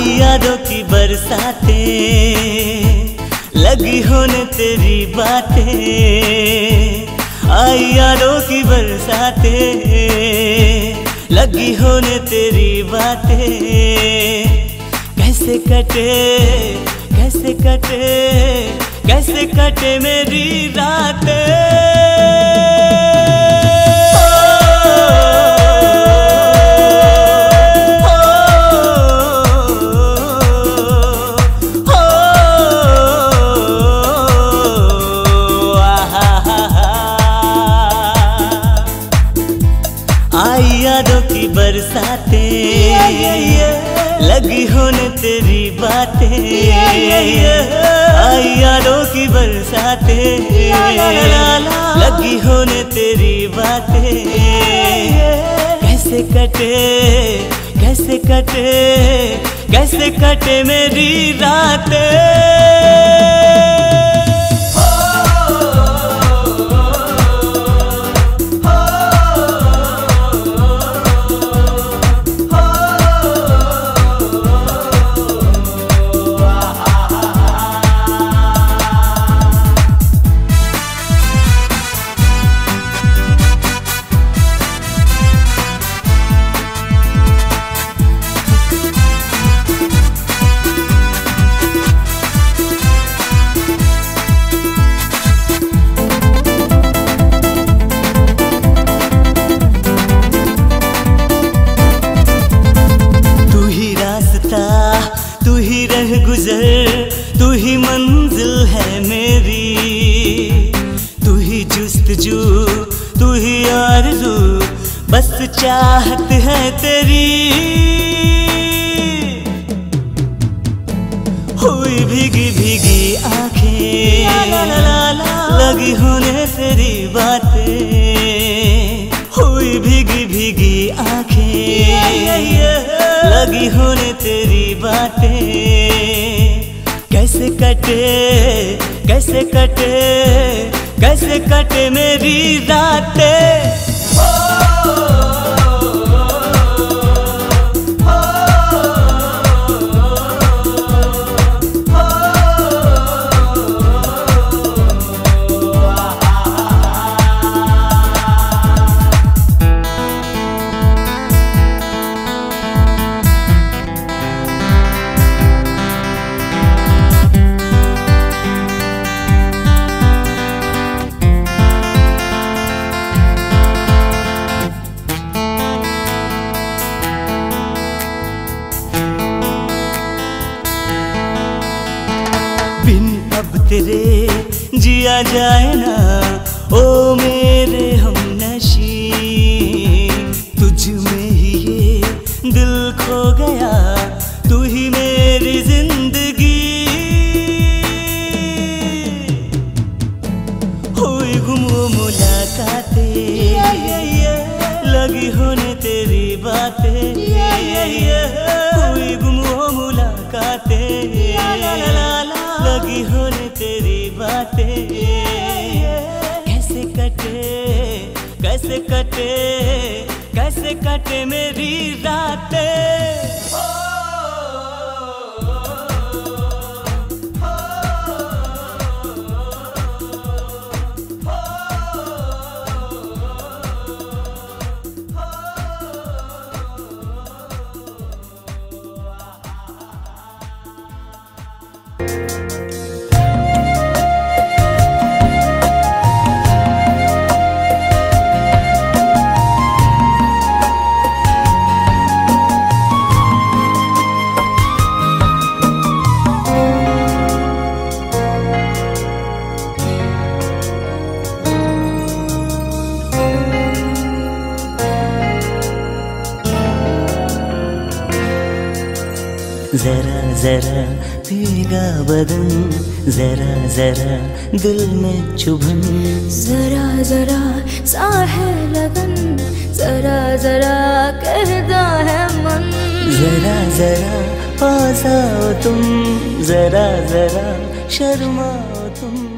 आई यादों की बरसातें, लगी होने तेरी बातें। आई यादों की बरसातें, लगी होने तेरी बातें। कैसे कटे, कैसे कटे, कैसे कटे मेरी रातें। आई यादों की बरसातें, लगी होने तेरी बातें। आई यादों की बरसातें, लगी होने तेरी बातें। कैसे कटे, कैसे कटे, कैसे कटे मेरी रातें। तू ही रह गुजर, तू ही मंजिल है मेरी। तू ही जुस्तजू, तू ही आरज़ू, बस चाहत है तेरी। हुई भीगी भीगी आँखें, लगी होने तेरी बातें। हुई भीगी भीगी आँखें, लगी होने तेरी बातें। कैसे कटे, कैसे कटे, कैसे कटे मेरी रातें। बिन अब तेरे जिया जाए ना, ओ मेरे हमनशी। तुझ में ही ये दिल खो गया, तू ही मेरी जिंदगी। हुई गुम मुलाकातें, लगी होने तेरी बातें। हुई गुम मुलाकातें, लगी होने तेरी बातें। कैसे कटे, कैसे कटे, कैसे कटे मेरी रातें। जरा जरा भीगा बदन, जरा जरा दिल में चुभन। जरा जरा सा है लगन, जरा जरा कहता है मन। जरा जरा पास आओ तुम, जरा जरा शर्माओ तुम।